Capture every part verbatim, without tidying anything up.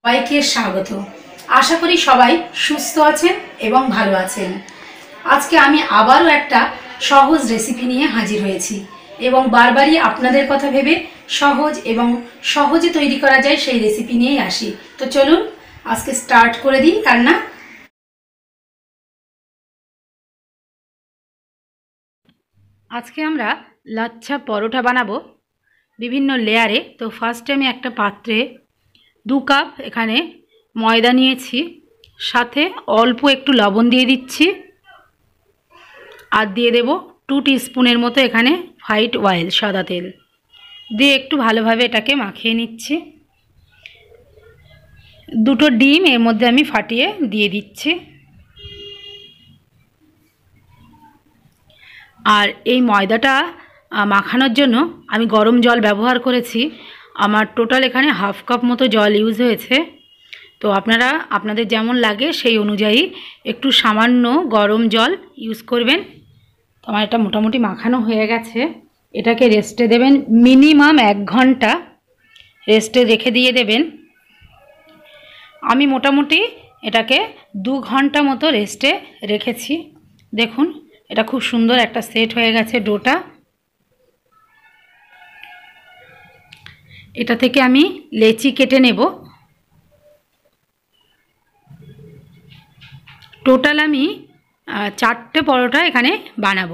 সবাইকে স্বাগত। আশা করি সবাই সুস্থ আছেন এবং ভালো আছেন। আজকে আমি আবারও একটা সহজ রেসিপি নিয়ে হাজির হয়েছি এবং বারবারই আপনাদের কথা ভেবে সহজ এবং সহজে তৈরি করা যায় সেই রেসিপি নিয়েই আসি। তো চলুন আজকে স্টার্ট করে দিই রান্না। আজকে আমরা লাচ্ছা পরোটা বানাবো বিভিন্ন লেয়ারে। তো ফার্স্টে আমি একটা পাত্রে দু কাপ এখানে ময়দা নিয়েছি, সাথে অল্প একটু লবণ দিয়ে দিচ্ছি, আর দিয়ে দেব টু টিস্পুনের মতো এখানে হোয়াইট অয়েল, সাদা তেল দিয়ে একটু ভালোভাবে এটাকে মাখিয়ে নিচ্ছি। দুটো ডিম এর মধ্যে আমি ফাটিয়ে দিয়ে দিচ্ছি। আর এই ময়দাটা মাখানোর জন্য আমি গরম জল ব্যবহার করেছি। আমার টোটাল এখানে হাফ কাপ মতো জল ইউজ হয়েছে। তো আপনারা আপনাদের যেমন লাগে সেই অনুযায়ী একটু সামান্য গরম জল ইউজ করবেন। তো আমার এটা মোটামুটি মাখানো হয়ে গেছে। এটাকে রেস্টে দেবেন মিনিমাম এক ঘন্টা রেস্টে রেখে দিয়ে দেবেন। আমি মোটামুটি এটাকে দু ঘন্টা মতো রেস্টে রেখেছি। দেখুন এটা খুব সুন্দর একটা সেট হয়ে গেছে ডোটা। এটা থেকে আমি লেচি কেটে নেব। টোটাল আমি চারটে পরোটা এখানে বানাবো।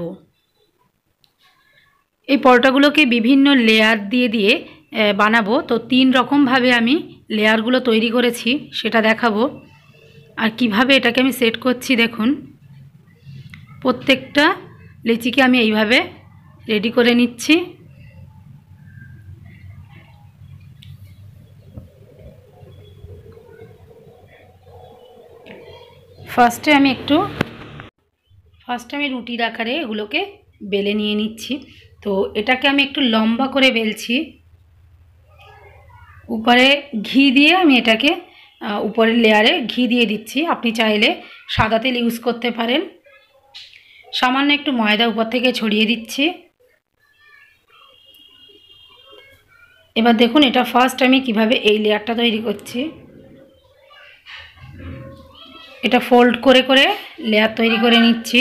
এই পরোটাগুলোকে বিভিন্ন লেয়ার দিয়ে দিয়ে বানাবো। তো তিন রকমভাবে আমি লেয়ারগুলো তৈরি করেছি সেটা দেখাবো, আর কিভাবে এটাকে আমি সেট করছি দেখুন। প্রত্যেকটা লেচিকে আমি এইভাবে রেডি করে নিচ্ছি। ফার্স্টে আমি একটু ফার্স্টে আমি রুটির আকারে এগুলোকে বেলে নিয়ে নিচ্ছি। তো এটাকে আমি একটু লম্বা করে বেলছি। উপরে ঘি দিয়ে আমি এটাকে উপরের লেয়ারে ঘি দিয়ে দিচ্ছি। আপনি চাইলে সাদা তেল ইউজ করতে পারেন। সামান্য একটু ময়দা উপর থেকে ছড়িয়ে দিচ্ছি। এবার দেখুন এটা ফার্স্ট আমি কিভাবে এই লেয়ারটা তৈরি করছি। এটা ফোল্ড করে করে লেয়ার তৈরি করে নিচ্ছি।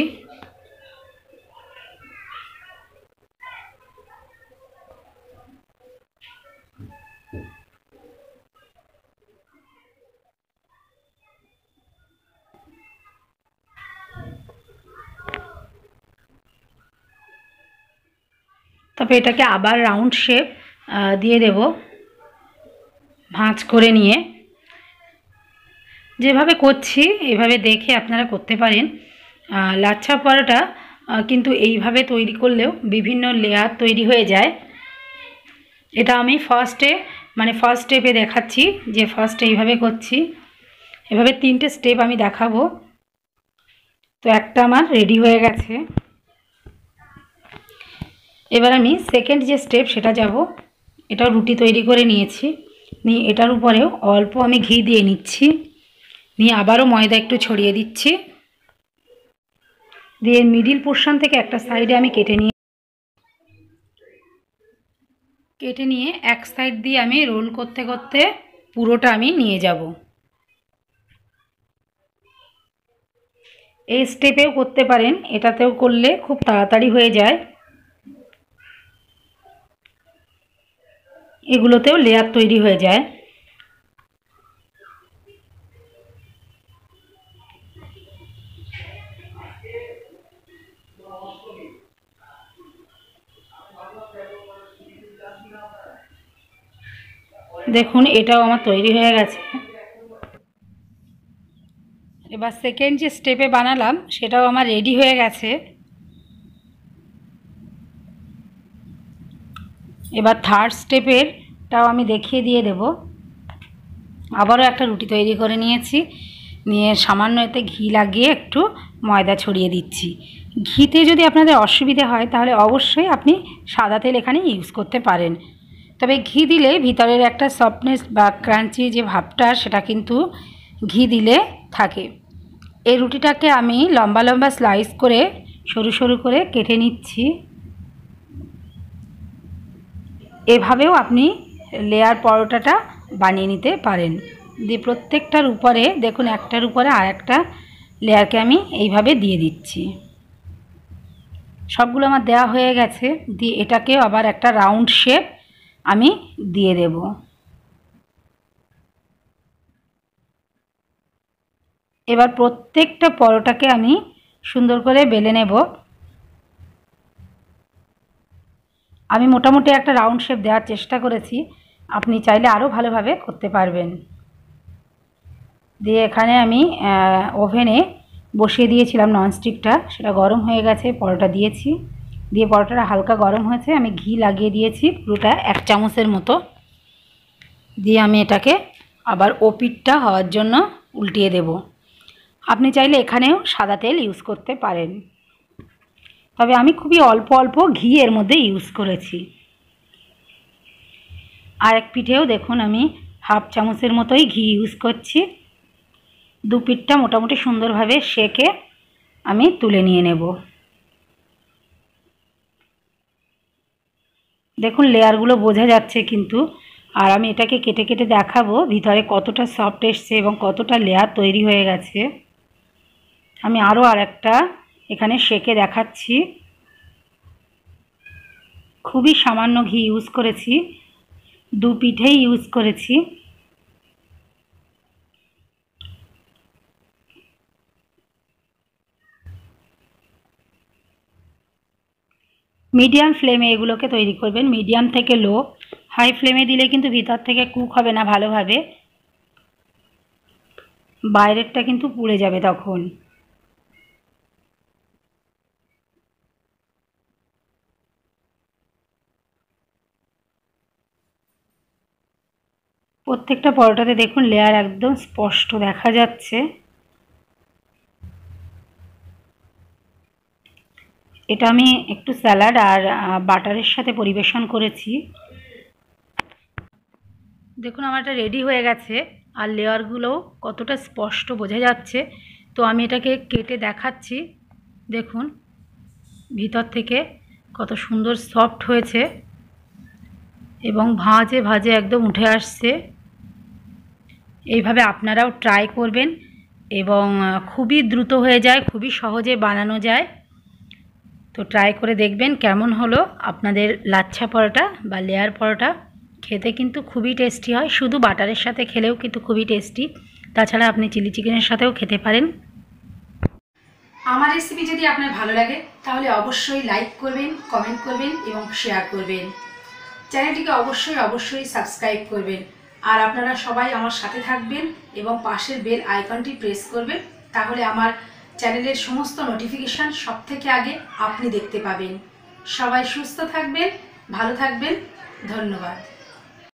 তবে এটাকে আবার রাউন্ড শেপ দিয়ে দেব ভাঁজ করে নিয়ে। যেভাবে করছি এভাবে দেখে আপনারা করতে পারেন। লাচ্ছা পরোটা কিন্তু এইভাবে তৈরি করলেও বিভিন্ন লেয়ার তৈরি হয়ে যায়। এটা আমি ফার্স্টে মানে ফার্স্ট স্টেপে দেখাচ্ছি যে ফার্স্টে এইভাবে করছি। এভাবে তিনটে স্টেপ আমি দেখাবো। তো একটা আমার রেডি হয়ে গেছে। এবার আমি সেকেন্ড যে স্টেপ সেটা যাব। এটা রুটি তৈরি করে নিয়েছি, নিয়ে এটার উপরেও অল্প আমি ঘি দিয়ে নিচ্ছি, নিয়ে আবারও ময়দা একটু ছড়িয়ে দিচ্ছি, দিয়ে মিডিল পোর্শন থেকে একটা সাইডে আমি কেটে নিয়ে কেটে নিয়ে এক সাইড দিয়ে আমি রোল করতে করতে পুরোটা আমি নিয়ে যাব। এই স্টেপেও করতে পারেন, এটাতেও করলে খুব তাড়াতাড়ি হয়ে যায়। এগুলোতেও লেয়ার তৈরি হয়ে যায়। দেখুন এটাও আমার তৈরি হয়ে গেছে। এবার সেকেন্ড যে স্টেপে বানালাম সেটাও আমার রেডি হয়ে গেছে। এবার থার্ড স্টেপেরটাও আমি দেখিয়ে দিয়ে দেব। আবারও একটা রুটি তৈরি করে নিয়েছি, নিয়ে সামান্য এতে ঘি লাগিয়ে একটু ময়দা ছড়িয়ে দিচ্ছি। ঘিতে যদি আপনাদের অসুবিধে হয় তাহলে অবশ্যই আপনি সাদা তেল এখানে ইউজ করতে পারেন। তবে ঘি দিলে ভিতরের একটা সফটনেস বা ক্রাঞ্চি যে ভাবটা সেটা কিন্তু ঘি দিলে থাকে। এই রুটিটাকে আমি লম্বা লম্বা স্লাইস করে সরু সরু করে কেটে নিচ্ছি। এভাবেও আপনি লেয়ার পরোটাটা বানিয়ে নিতে পারেন। দিয়ে প্রত্যেকটার উপরে দেখুন একটার উপরে আর একটা লেয়ারকে আমি এইভাবে দিয়ে দিচ্ছি। সবগুলো আমার দেওয়া হয়ে গেছে। দিয়ে এটাকে আবার একটা রাউন্ড শেপ আমি দিয়ে দেব। এবার প্রত্যেকটা পরোটাকে আমি সুন্দর করে বেলে নেব। আমি মোটামুটি একটা রাউন্ড শেপ দেওয়ার চেষ্টা করেছি, আপনি চাইলে আরও ভালোভাবে করতে পারবেন। দিয়ে এখানে আমি ওভেনে বসিয়ে দিয়েছিলাম ননস্টিকটা, সেটা গরম হয়ে গেছে, পরোটা দিয়েছি। দিয়ে পরোটাটা হালকা গরম হয়েছে, আমি ঘি লাগিয়ে দিয়েছি পুরোটা এক চামচের মতো। দিয়ে আমি এটাকে আবার ওপিটটা হওয়ার জন্য উল্টিয়ে দেব। আপনি চাইলে এখানেও সাদা তেল ইউজ করতে পারেন, তবে আমি খুবই অল্প অল্প ঘি এর মধ্যে ইউজ করেছি। আর এক পিঠেও দেখুন আমি হাফ চামচের মতোই ঘি ইউজ করছি। দু পিঠটা মোটামুটি সুন্দরভাবে সেকে আমি তুলে নিয়ে নেব। দেখুন লেয়ারগুলো বোঝা যাচ্ছে কিন্তু, আর আমি এটাকে কেটে কেটে দেখাবো ভিতরে কতটা সফট এসছে এবং কতটা লেয়ার তৈরি হয়ে গেছে। আমি আরও আর একটা এখানে সেকে দেখাচ্ছি। খুবই সামান্য ঘি ইউজ করেছি, দু পিঠেই ইউজ করেছি। মিডিয়াম ফ্লেমে এগুলোকে তৈরি করবেন, মিডিয়াম থেকে লো। হাই ফ্লেমে দিলে কিন্তু ভিতর থেকে কুক হবে না ভালোভাবে, বাইরেরটা কিন্তু পুড়ে যাবে তখন। প্রত্যেকটা পরোটাতে দেখুন লেয়ার একদম স্পষ্ট দেখা যাচ্ছে। এটা আমি একটু স্যালাড আর বাটারের সাথে পরিবেশন করেছি। দেখুন আমার এটা রেডি হয়ে গেছে, আর লেয়ারগুলো কতটা স্পষ্ট বোঝা যাচ্ছে। তো আমি এটাকে কেটে দেখাচ্ছি। দেখুন ভিতর থেকে কত সুন্দর সফট হয়েছে এবং ভাজে ভাজে একদম উঠে আসছে। এইভাবে আপনারাও ট্রাই করবেন এবং খুবই দ্রুত হয়ে যায়, খুবই সহজে বানানো যায়। তো ট্রাই করে দেখবেন কেমন হলো আপনাদের লাচ্ছা পরোটা বা লেয়ার পরোটা। খেতে কিন্তু খুবই টেস্টি হয়, শুধু বাটারের সাথে খেলেও কিন্তু খুবই টেস্টি। তাছাড়া আপনি চিলি চিকেনের সাথেও খেতে পারেন। আমার রেসিপি যদি আপনার ভালো লাগে তাহলে অবশ্যই লাইক করবেন, কমেন্ট করবেন এবং শেয়ার করবেন। চ্যানেলটিকে অবশ্যই অবশ্যই সাবস্ক্রাইব করবেন। আর আপনারা সবাই আমার সাথে থাকবেন এবং পাশের বেল আইকনটি প্রেস করবেন, তাহলে আমার চ্যানেলের সমস্ত নোটিফিকেশান সব থেকে আগে আপনি দেখতে পাবেন। সবাই সুস্থ থাকবেন, ভালো থাকবেন। ধন্যবাদ।